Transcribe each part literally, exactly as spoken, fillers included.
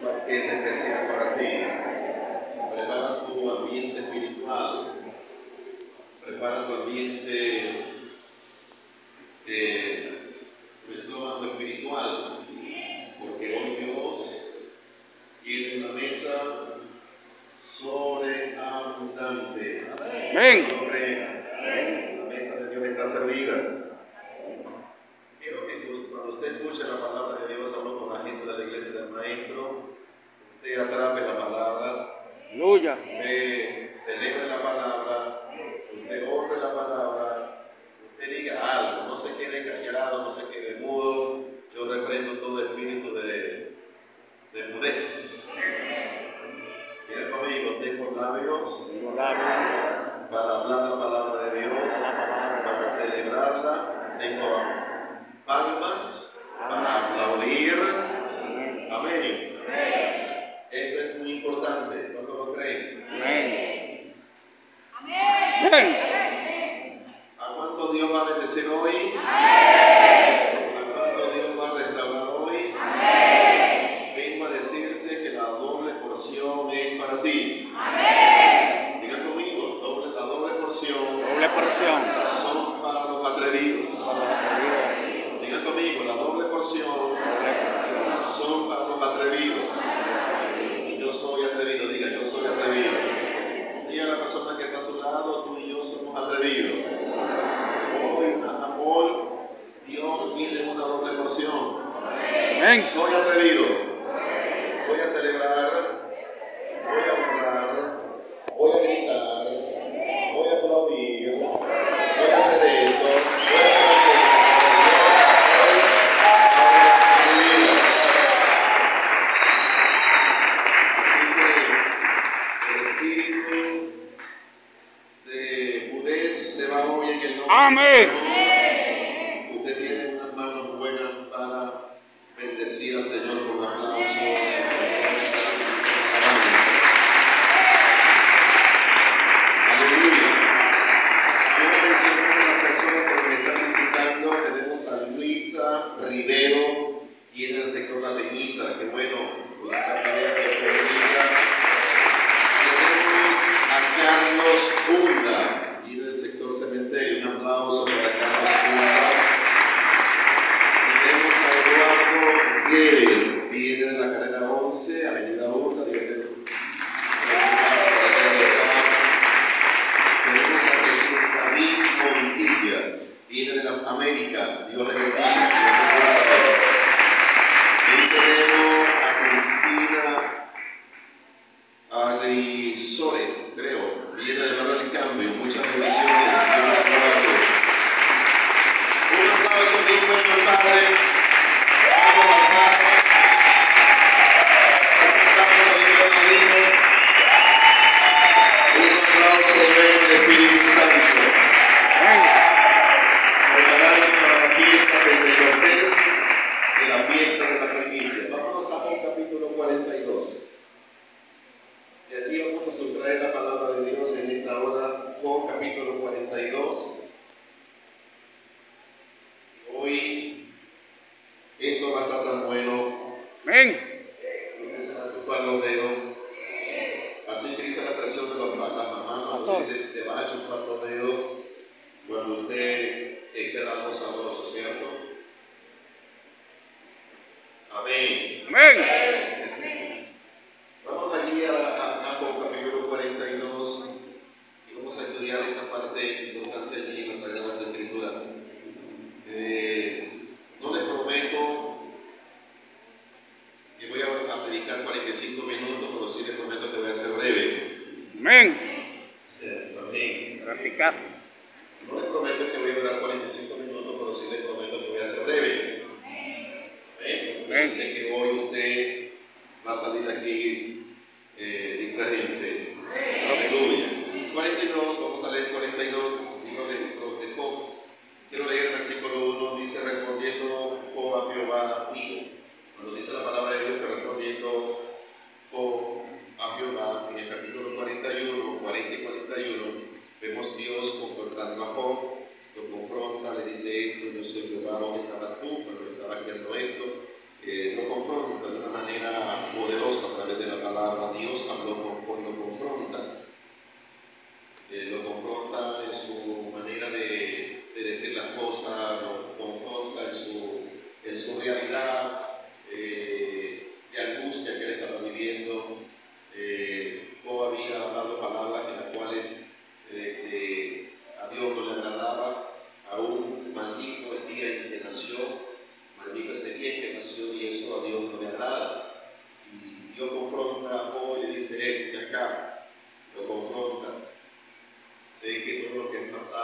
banquete especial para ti. Prepara tu ambiente espiritual, prepara tu ambiente, eh, tu estómago espiritual, porque hoy Dios tiene una mesa sobreabundante. Amén. Sobre la mesa de Dios está servida. Quiero que cuando usted escuche la palabra de Dios, habló con la gente de la iglesia del Maestro, usted atrape la palabra, Aleluya. usted celebre la palabra, usted honre la palabra, usted diga algo, no se quede callado, no se quede mudo. Yo reprendo todo espíritu de, de mudez. Diga conmigo, tengo labios para hablar la palabra de Dios, para celebrarla, tengo palmas para aplaudir. Amén. Esto es muy importante. ¿Cuánto lo creen? Amén. Amén. ¿A cuánto Dios va a bendecir hoy? ¿A cuánto Dios va a restaurar hoy? Vengo a decirte que la doble porción es para ti. Diga conmigo, doble, la doble porción, Doble porción. son para los atrevidos. Para los atrevidos. Diga conmigo, la doble porción Doble porción. son para los atrevidos. Y yo soy atrevido, diga, yo soy atrevido. Diga a la persona que está a su lado, tú y yo somos atrevidos. Hoy, amor, Dios tiene una doble porción. Amén. Soy atrevido. Voy a celebrar, voy a honrar, voy a gritar, voy a aplaudir, voy a hacer esto, voy a hacer aquello. Amén. Usted tiene unas manos buenas para bendecir al Señor con aplausos. Aleluya. Quiero mencionar a las personas que me están visitando. Tenemos a Luisa Rivero, quien es del sector La Peñita. Qué bueno, Luisa Rivero, que te bendiga. Tenemos a Carlos Hunda, cementerio. Un aplauso para Carlos Hunda. Tenemos a Eduardo Nieves, viene de la carrera once, Avenida Hunda. Tenemos a Jesús David Montilla, viene de las Américas. Dios le bendiga. Y tenemos a Cristina Agrisore, creo, viene del barrio del Cambio. Muchas bendiciones. Un aplauso bien bueno al Padre. Vamos al Padre. Un aplauso bien bueno al Hijo. Un aplauso bueno al Espíritu Santo. Prepararnos para la fiesta de Pentecostés y la fiesta de la primicia. Vámonos a Job capítulo cuarenta y dos. Y allí vamos a sustraer la palabra de Dios en esta hora. Job capítulo cuarenta y dos. Hoy esto va a estar tan bueno. Amén. Empiezan a chupar los dedos. Así que dice la expresión de los, las mamás cuando dice te vas a chupar los dedos cuando usted esté dando sabroso, ¿cierto? Amén. Amén. Vamos allí a, a, a Job capítulo cuarenta y dos y vamos a estudiar esa parte importante allí en las Sagradas Escrituras. Eh, no les prometo que voy a dedicar cuarenta y cinco minutos, pero sí les prometo que voy a ser breve. Amén. Eh, amén. Eficaz. No les prometo que voy a durar cuarenta y cinco minutos, pero sí les prometo que voy a ser breve. Amén. Sé que hoy usted va a salir de aquí eh, diferente. Aleluya. cuarenta y dos, vamos a leer cuarenta y dos, libro de, de Job. Quiero leer el versículo uno, dice respondiendo Job a Jehová, dijo. Cuando dice la palabra de Dios que respondiendo Job a Jehová, en el capítulo cuarenta y uno, cuarenta y cuarenta y uno, vemos Dios confrontando a Job, lo confronta, le dice esto, yo soy Jehová, ¿dónde estabas tú cuando estaba haciendo esto? Eh, lo confronta de una manera poderosa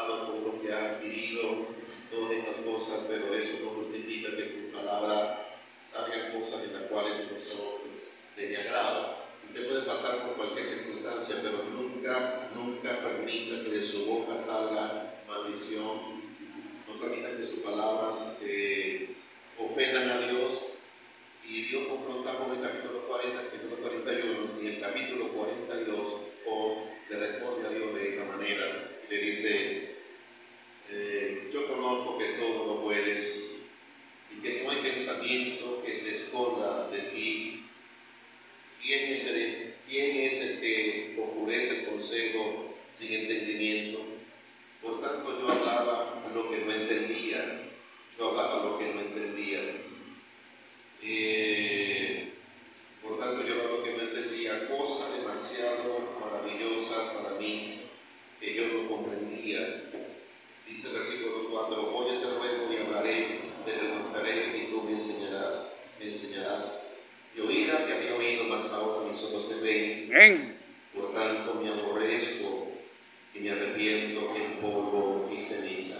pasado, por lo que has vivido, todas estas cosas, pero eso no justifica que tu palabra salgan cosas en las cuales no son de mi agrado. Usted puede pasar por cualquier circunstancia, pero nunca, nunca permita que de su boca salga maldición. No permita que sus palabras eh, ofendan a Dios. Y Dios confronta con el capítulo cuarenta, capítulo cuarenta y uno, y el capítulo cuarenta y dos, o le responde a Dios de esta manera. Le dice, eh, yo conozco que todo lo puedes y que no hay pensamiento que se esconda de ti. ¿Quién es el, quién es el que oscurece el consejo sin entendimiento? Por tanto, yo hablaba lo que no entendía. Yo hablaba lo que no entendía. Eh, por tanto, yo hablaba lo que no entendía. Cosas demasiado maravillosas para mí que yo no comprendía. Dice el versículo cuatro, oye te ruego y hablaré, te preguntaré y tú me enseñarás, me enseñarás. Yo oíra que había oído, mas ahora mis ojos me ven. Amén. Por tanto me aborrezco y me arrepiento en polvo y ceniza.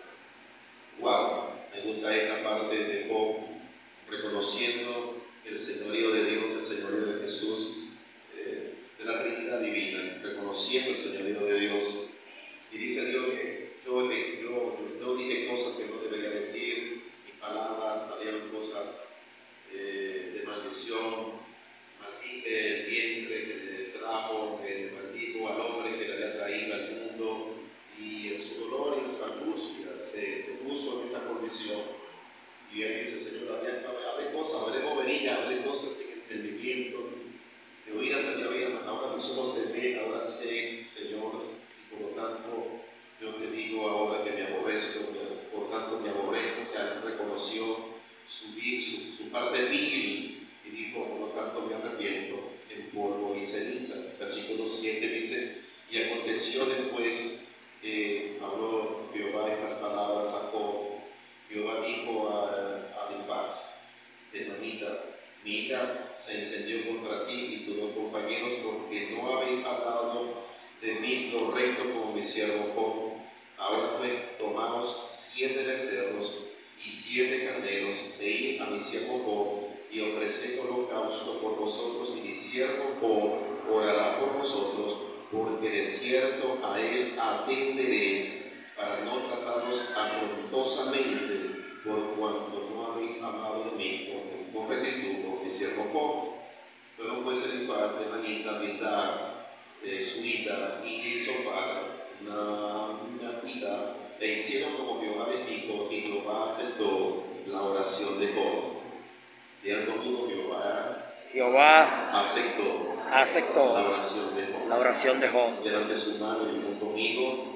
Wow, me gusta esta parte de Job, reconociendo el señorío de Dios, el señorío de Jesús, eh, de la Trinidad Divina, reconociendo el señorío de Dios. Y dice Dios que yo, yo, yo dije cosas que no debería decir, mis palabras salieron cosas eh, de maldición, maldije el vientre que le trajo, el maldijo al hombre que le había traído al mundo, y en su dolor y en su angustia se, se puso en esa condición. Y él dice, Señor, hablé cosas, hablé boberías, hablé cosas sin entendimiento, de oídas tenía oídas, ahora mis ojos te ven, ahora sé, Señor, y por lo tanto yo te digo ahora que me aborrezco, por tanto me aborrezco. O sea, él reconoció su, su, su parte vil y dijo, por lo tanto me arrepiento en polvo y ceniza. Versículo siete dice, y aconteció después que habló Jehová estas palabras a Job. Jehová dijo a, a Elifaz, Temanita, mi ira se encendió contra ti y tus dos compañeros, porque no habéis hablado de mí lo recto como mi siervo Job. Ahora pues, tomaos siete becerros y siete carneros, e id a mi siervo Job, y ofreced holocausto por vosotros, y mi siervo Job orará por vosotros, porque de cierto a él atenderé, para no trataros afrontosamente, por cuanto no habéis hablado de mí con, con rectitud, por mi siervo Job. Fueron pues Elifaz, Temanita, Bildad, eh, Suita y Zofar, una ida, e hicieron como Jehová les dijo, y Jehová aceptó la oración de Job. Digan conmigo, Jehová, Jehová aceptó, aceptó la oración de Job. la oración de Job. Delante de su mano y junto conmigo,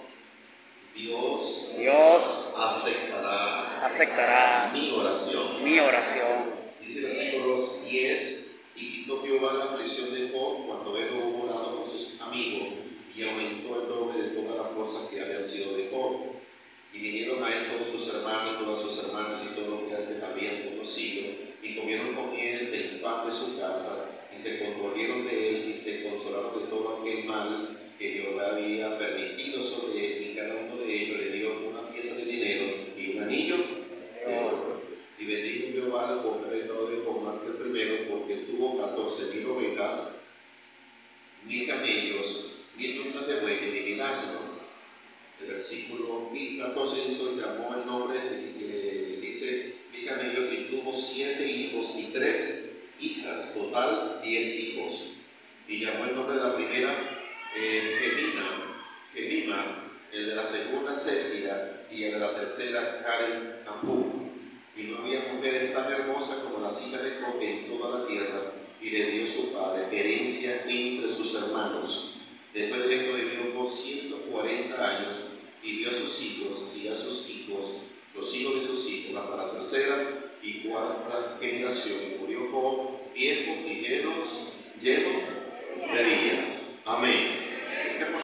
Dios, Dios aceptará, aceptará mi oración. mi oración. Dice el versículo diez, y quitó Jehová la aflicción de Job cuando él hubo orado con sus amigos, y aumentó el doble de todas las cosas que habían sido de Job. Y vinieron a él todos sus hermanos, todas sus hermanas y todos los que antes habían conocido, y comieron con él el pan de su casa, y se condolieron de él, y se consolaron de todo aquel mal que Jehová había permitido sobre él, y cada uno de ellos le dio una pieza de dinero y un anillo de oro. Y bendijo Jehová al hombre de todo de Job más que el primero, porque tuvo catorce mil ovejas, mil camellos, mil columnas de bueyes y mil asnos. El versículo catorce dice, llamó el nombre, eh, dice, mil camellos, y tuvo siete hijos y tres hijas, total diez hijos. Y llamó el nombre de la primera eh, Gemina, Gemima, el de la segunda Cécida, y el de la tercera Karen Ampú. Y no había mujeres tan hermosas como las hijas de Job en toda la tierra, y le dio su padre herencia entre sus hermanos. Después de esto vivió Job ciento cuarenta años, y vio a sus hijos y a sus hijos, los hijos de sus hijos, hasta la tercera y cuarta generación. Y murió Job viejo y lleno, lleno